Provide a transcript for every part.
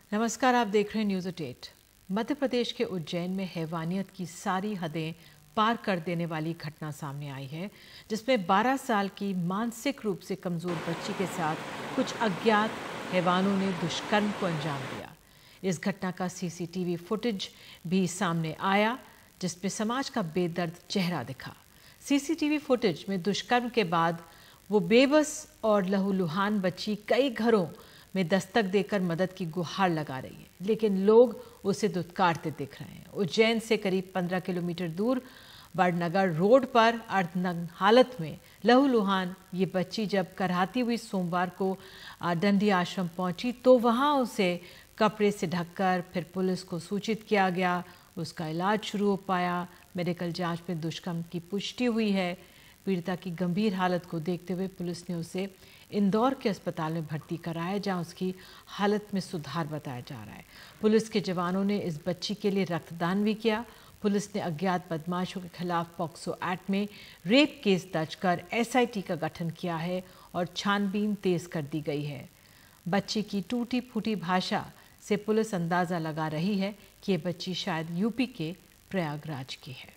नमस्कार, आप देख रहे हैं न्यूज़ 8। मध्य प्रदेश के उज्जैन में हैवानियत की सारी हदें पार कर देने वाली घटना सामने आई है, जिसमें 12 साल की मानसिक रूप से कमजोर बच्ची के साथ कुछ अज्ञात हैवानों ने दुष्कर्म को अंजाम दिया। इस घटना का सीसीटीवी फुटेज भी सामने आया, जिसमें समाज का बेदर्द चेहरा दिखा। सीसीटीवी फुटेज में दुष्कर्म के बाद वो बेबस और लहूलुहान बच्ची कई घरों में दस्तक देकर मदद की गुहार लगा रही है, लेकिन लोग उसे दुत्कारते दिख रहे हैं। उज्जैन से करीब 15 किलोमीटर दूर बड़नगर रोड पर अर्धनग्न हालत में लहूलुहान ये बच्ची जब कराहती हुई सोमवार को डंडी आश्रम पहुंची तो वहां उसे कपड़े से ढककर फिर पुलिस को सूचित किया गया। उसका इलाज शुरू हो पाया। मेडिकल जांच में दुष्कर्म की पुष्टि हुई है। पीड़िता की गंभीर हालत को देखते हुए पुलिस ने उसे इंदौर के अस्पताल में भर्ती कराया, जहां उसकी हालत में सुधार बताया जा रहा है। पुलिस के जवानों ने इस बच्ची के लिए रक्तदान भी किया। पुलिस ने अज्ञात बदमाशों के खिलाफ पॉक्सो एक्ट में रेप केस दर्ज कर एसआईटी का गठन किया है और छानबीन तेज कर दी गई है। बच्ची की टूटी फूटी भाषा से पुलिस अंदाजा लगा रही है कि ये बच्ची शायद यूपी के प्रयागराज की है।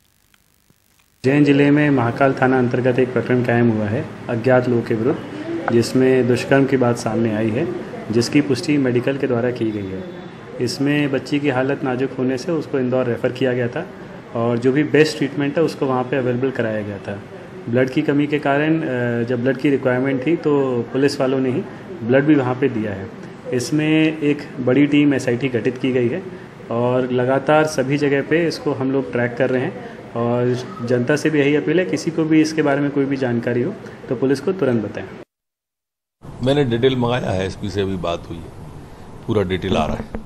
उज्जैन जिले में महाकाल थाना अंतर्गत एक प्रकरण कायम हुआ है अज्ञात लोगों के विरुद्ध, जिसमें दुष्कर्म की बात सामने आई है, जिसकी पुष्टि मेडिकल के द्वारा की गई है। इसमें बच्ची की हालत नाजुक होने से उसको इंदौर रेफ़र किया गया था और जो भी बेस्ट ट्रीटमेंट है उसको वहाँ पे अवेलेबल कराया गया था। ब्लड की कमी के कारण जब ब्लड की रिक्वायरमेंट थी तो पुलिस वालों ने ही ब्लड भी वहाँ पे दिया है। इसमें एक बड़ी टीम एसआईटी गठित की गई है और लगातार सभी जगह पे इसको हम लोग ट्रैक कर रहे हैं और जनता से भी यही अपील है, किसी को भी इसके बारे में कोई भी जानकारी हो तो पुलिस को तुरंत बताएं। मैंने डिटेल मंगाया है, एसपी से अभी बात हुई है, पूरा डिटेल आ रहा है।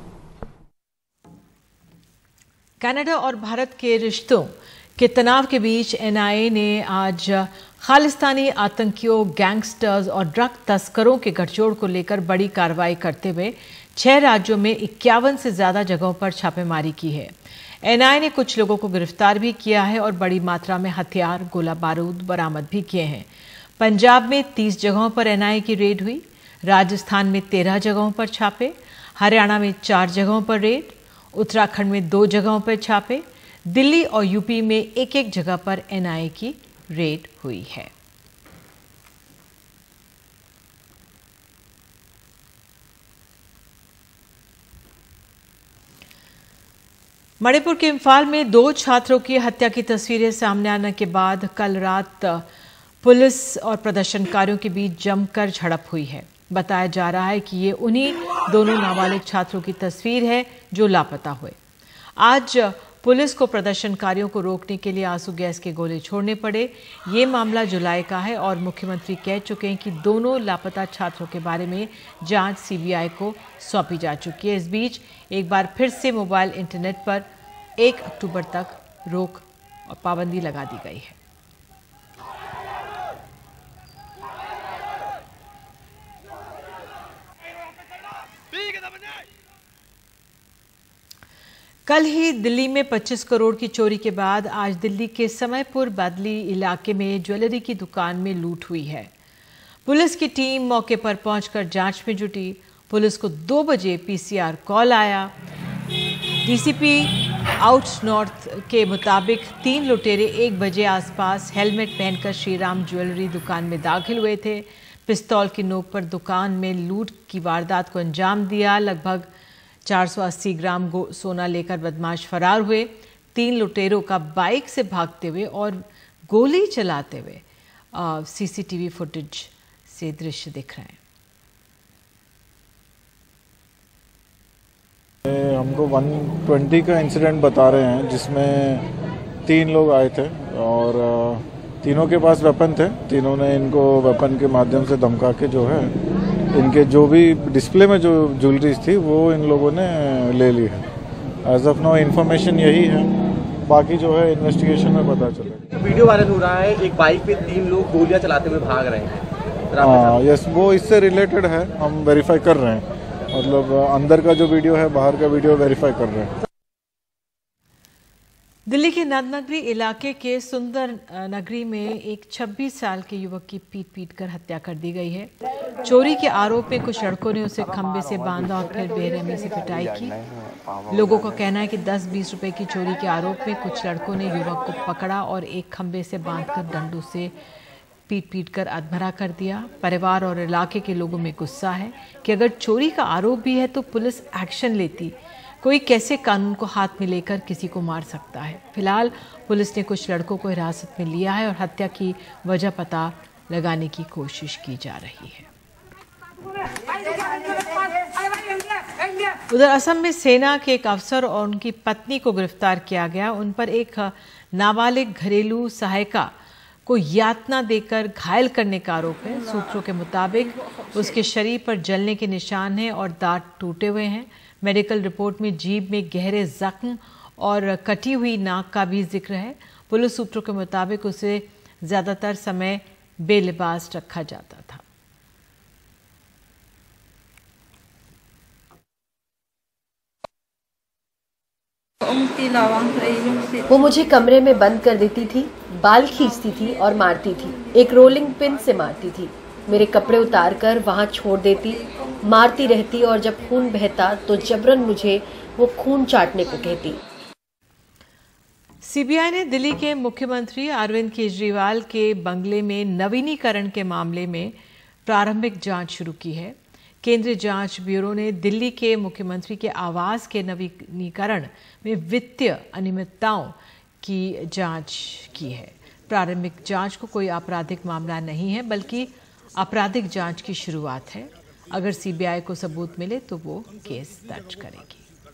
कनाडा और भारत के रिश्तों के तनाव के बीच एनआईए ने आज खालिस्तानी आतंकियों, गैंगस्टर्स और ड्रग तस्करों के गठजोड़ को लेकर बड़ी कार्रवाई करते हुए 6 राज्यों में 51 से ज्यादा जगहों पर छापेमारी की है। एनआईए ने कुछ लोगों को गिरफ्तार भी किया है और बड़ी मात्रा में हथियार, गोला बारूद बरामद भी किए हैं। पंजाब में 30 जगहों पर एनआईए की रेड हुई, राजस्थान में 13 जगहों पर छापे, हरियाणा में 4 जगहों पर रेड, उत्तराखंड में 2 जगहों पर छापे, दिल्ली और यूपी में एक जगह पर एनआईए की रेड हुई है। मणिपुर के इम्फाल में 2 छात्रों की हत्या की तस्वीरें सामने आने के बाद कल रात पुलिस और प्रदर्शनकारियों के बीच जमकर झड़प हुई है। बताया जा रहा है कि ये उन्हीं दोनों नाबालिग छात्रों की तस्वीर है जो लापता हुए। आज पुलिस को प्रदर्शनकारियों को रोकने के लिए आंसू गैस के गोले छोड़ने पड़े। ये मामला जुलाई का है और मुख्यमंत्री कह चुके हैं कि दोनों लापता छात्रों के बारे में जांच सीबीआई को सौंपी जा चुकी है। इस बीच एक बार फिर से मोबाइल इंटरनेट पर 1 अक्टूबर तक रोक और पाबंदी लगा दी गई है। कल ही दिल्ली में 25 करोड़ की चोरी के बाद आज दिल्ली के समयपुर बादली इलाके में ज्वेलरी की दुकान में लूट हुई है। पुलिस की टीम मौके पर पहुंचकर जांच में जुटी। पुलिस को 2 बजे पीसीआर कॉल आया। डीसीपी आउट नॉर्थ के मुताबिक 3 लुटेरे 1 बजे आसपास हेलमेट पहनकर श्रीराम ज्वेलरी दुकान में दाखिल हुए थे। पिस्तौल की नोक पर दुकान में लूट की वारदात को अंजाम दिया। लगभग 480 ग्राम सोना लेकर बदमाश फरार हुए। 3 लुटेरों का बाइक से भागते हुए और गोली चलाते हुए सीसीटीवी फुटेज से दृश्य दिख रहे हैं। हमको 120 का इंसिडेंट बता रहे हैं, जिसमें 3 लोग आए थे और तीनों के पास वेपन थे। तीनों ने इनको वेपन के माध्यम से धमका के जो है इनके जो भी डिस्प्ले में जो ज्वेलरीज थी वो इन लोगों ने ले ली है। एज ऑफ नाउ इन्फॉर्मेशन यही है, बाकी जो है इन्वेस्टिगेशन में पता चलेगा। वीडियो वायरल हो रहा है, एक बाइक पे 3 लोग गोलियां चलाते हुए भाग रहे हैं। हाँ यस, वो इससे रिलेटेड है, हम वेरीफाई कर रहे हैं। मतलब अंदर का जो वीडियो है, बाहर का वीडियो वेरीफाई कर रहे हैं। दिल्ली के नदनगरी इलाके के सुंदर नगरी में एक 26 साल के युवक की पीट कर हत्या कर दी गई है। चोरी के आरोप में कुछ लड़कों ने उसे खंबे से बांधा और फिर बेरहमी से पिटाई की। लोगों का कहना है कि 10-20 रुपए की चोरी के आरोप में कुछ लड़कों ने युवक को पकड़ा और एक खंबे से बांधकर डंडों से पीट कर अधमरा कर दिया। परिवार और इलाके के लोगों में गुस्सा है कि अगर चोरी का आरोप भी है तो पुलिस एक्शन लेती। कोई कैसे कानून को हाथ में लेकर किसी को मार सकता है। फिलहाल पुलिस ने कुछ लड़कों को हिरासत में लिया है और हत्या की वजह पता लगाने की कोशिश की जा रही है। उधर असम में सेना के एक अफसर और उनकी पत्नी को गिरफ्तार किया गया। उन पर एक नाबालिग घरेलू सहायिका को यातना देकर घायल करने का आरोप है। सूत्रों के मुताबिक उसके शरीर पर जलने के निशान हैं और दांत टूटे हुए हैं। मेडिकल रिपोर्ट में जीभ में गहरे जख्म और कटी हुई नाक का भी जिक्र है। पुलिस सूत्रों के मुताबिक उसे ज्यादातर समय बेलिबास रखा जाता था। वो मुझे कमरे में बंद कर देती थी, बाल खींचती थी और मारती थी। एक रोलिंग पिन से मारती थी। मेरे कपड़े उतारकर वहां छोड़ देती, मारती रहती और जब खून बहता तो जबरन मुझे वो खून चाटने को कहती। सीबीआई ने दिल्ली के मुख्यमंत्री अरविंद केजरीवाल के बंगले में नवीनीकरण के मामले में प्रारंभिक जांच शुरू की है। केंद्रीय जांच ब्यूरो ने दिल्ली के मुख्यमंत्री के आवास के नवीनीकरण में वित्तीय अनियमितताओं की जांच की है। प्रारंभिक जांच को कोई आपराधिक मामला नहीं है, बल्कि आपराधिक जांच की शुरुआत है। अगर सीबीआई को सबूत मिले तो वो केस दर्ज करेगी।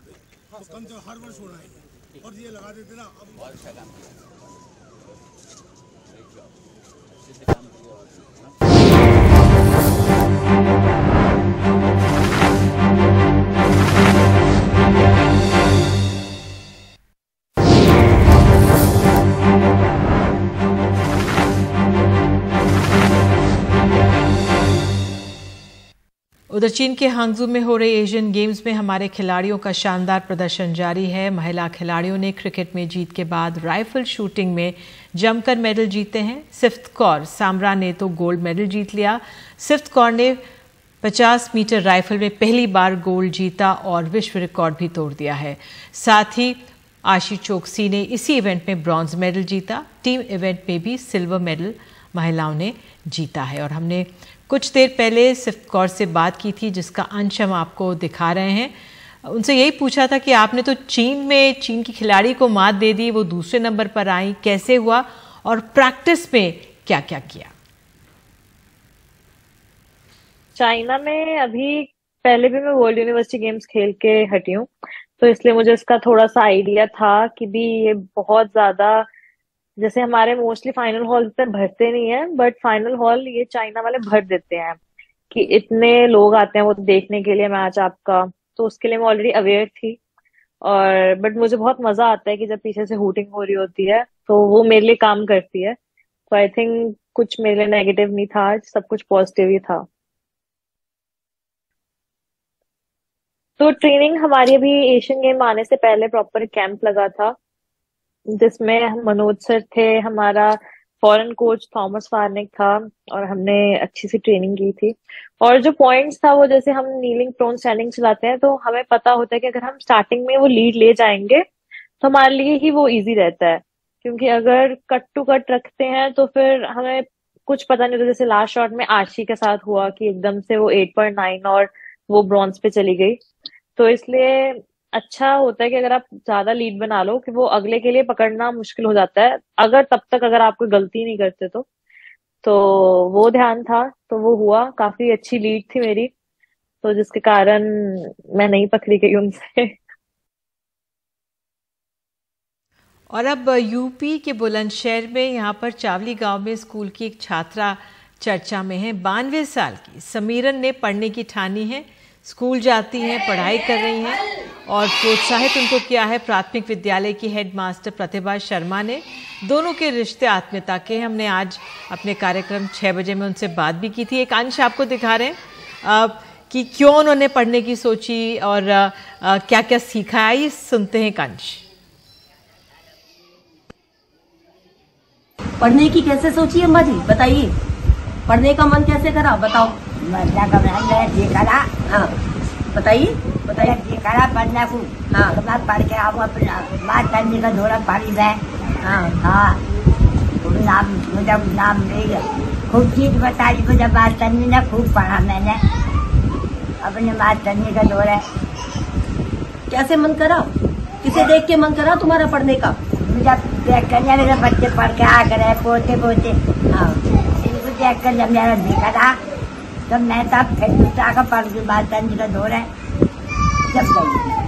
उधर चीन के हांगजू में हो रहे एशियन गेम्स में हमारे खिलाड़ियों का शानदार प्रदर्शन जारी है। महिला खिलाड़ियों ने क्रिकेट में जीत के बाद राइफल शूटिंग में जमकर मेडल जीते हैं। सिफ्त कौर सामरा ने तो गोल्ड मेडल जीत लिया। सिफ्त कौर ने 50 मीटर राइफल में पहली बार गोल्ड जीता और विश्व रिकॉर्ड भी तोड़ दिया है। साथ ही आशी चोकसी ने इसी इवेंट में ब्रॉन्ज मेडल जीता। टीम इवेंट में भी सिल्वर मेडल महिलाओं ने जीता है। और हमने कुछ देर पहले सिफ्त कौर से बात की थी, जिसका अंश हम आपको दिखा रहे हैं। उनसे यही पूछा था कि आपने तो चीन की खिलाड़ी को मात दे दी, वो दूसरे नंबर पर आई, कैसे हुआ और प्रैक्टिस में क्या क्या किया? चाइना में अभी पहले भी मैं वर्ल्ड यूनिवर्सिटी गेम्स खेल के हटी हूँ, तो इसलिए मुझे इसका थोड़ा सा आइडिया था कि भी ये बहुत ज्यादा, जैसे हमारे मोस्टली फाइनल हॉल पे भरते नहीं है, बट फाइनल हॉल ये चाइना वाले भर देते हैं कि इतने लोग आते हैं वो देखने के लिए मैच आपका। तो उसके लिए मैं ऑलरेडी अवेयर थी, और बट मुझे बहुत मजा आता है कि जब पीछे से हूटिंग हो रही होती है तो वो मेरे लिए काम करती है। तो आई थिंक कुछ मेरे लिए नेगेटिव नहीं था, सब कुछ पॉजिटिव ही था। तो ट्रेनिंग हमारी अभी एशियन गेम आने से पहले प्रॉपर कैंप लगा था, जिसमें हम मनोज सर थे, हमारा फॉरेन कोच थॉमस फार्निक था, और हमने अच्छी सी ट्रेनिंग की थी। और जो पॉइंट्स था वो, जैसे हम नीलिंग प्रोन स्टैंडिंग चलाते हैं तो हमें पता होता है कि अगर हम स्टार्टिंग में वो लीड ले जाएंगे तो हमारे लिए ही वो इजी रहता है, क्योंकि अगर कट टू कट रखते हैं तो फिर हमें कुछ पता नहीं होता। जैसे लास्ट शॉट में आशी के साथ हुआ कि एकदम से वो 8.9 और वो ब्रॉन्ज पे चली गई। तो इसलिए अच्छा होता है कि अगर आप ज्यादा लीड बना लो कि वो अगले के लिए पकड़ना मुश्किल हो जाता है, अगर तब तक अगर आप कोई गलती नहीं करते तो वो ध्यान था, तो वो हुआ। काफी अच्छी लीड थी मेरी, तो जिसके कारण मैं नहीं पकड़ी गई उनसे। और अब यूपी के बुलंदशहर में यहाँ पर चावली गांव में स्कूल की एक छात्रा चर्चा में है। 92 साल की समीरन ने पढ़ने की ठानी है। स्कूल जाती हैं, पढ़ाई कर रही हैं और प्रोत्साहित उनको किया है प्राथमिक विद्यालय की हेडमास्टर प्रतिभा शर्मा ने। दोनों के रिश्ते आत्मीयता के। हमने आज अपने कार्यक्रम 6 बजे में उनसे बात भी की थी। एक अंश आपको दिखा रहे हैं कि क्यों उन्होंने पढ़ने की सोची और क्या क्या सीखा है। ये सुनते हैं एक अंश। पढ़ने की कैसे सोची अम्मा जी, बताइए, पढ़ने का मन कैसे करा, बताओ। हाँ बताइए बताइए। पढ़ना को हाँ पढ़ के आओ अपना बात करने का थोड़ा पढ़ी है। हाँ हाँ नाम मुझे नाम ले खूब चीज बताई, मुझे बात करनी ना, खूब पढ़ा मैंने, अपने बात करने का दौर है। कैसे मन करा, किसे देख के मन करा तुम्हारा पढ़ने का? मुझे देख कर मेरे बच्चे पढ़ के आ करे, पोते पोते, हाँ इनको देख कर जब मेरा देखा था तब मैं तब फिर दूसरा का पढ़ के बात करने का दौर है जब गई।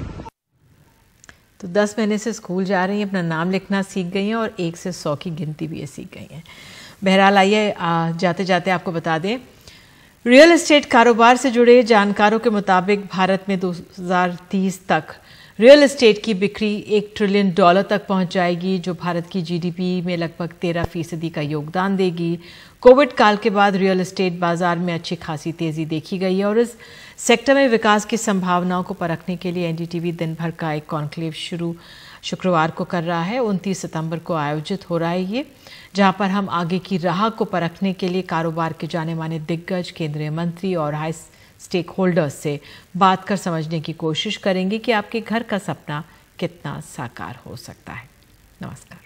तो 10 महीने से स्कूल जा रही हैं, अपना नाम लिखना सीख गई हैं और 1 से 100 की गिनती भी ये सीख गई हैं। बहरहाल आइए जाते जाते आपको बता दें, रियल एस्टेट कारोबार से जुड़े जानकारों के मुताबिक भारत में 2030 तक रियल एस्टेट की बिक्री $1 ट्रिलियन तक पहुंच जाएगी, जो भारत की जीडीपी में लगभग 13% का योगदान देगी। कोविड काल के बाद रियल एस्टेट बाजार में अच्छी खासी तेजी देखी गई है और इस सेक्टर में विकास की संभावनाओं को परखने के लिए एनडीटीवी दिन भर का एक कॉन्क्लेव शुरू शुक्रवार को कर रहा है। 29 सितंबर को आयोजित हो रहा है ये, जहां पर हम आगे की राह को परखने के लिए कारोबार के जाने माने दिग्गज, केंद्रीय मंत्री और हाई स्टेक होल्डर्स से बात कर समझने की कोशिश करेंगे कि आपके घर का सपना कितना साकार हो सकता है। नमस्कार।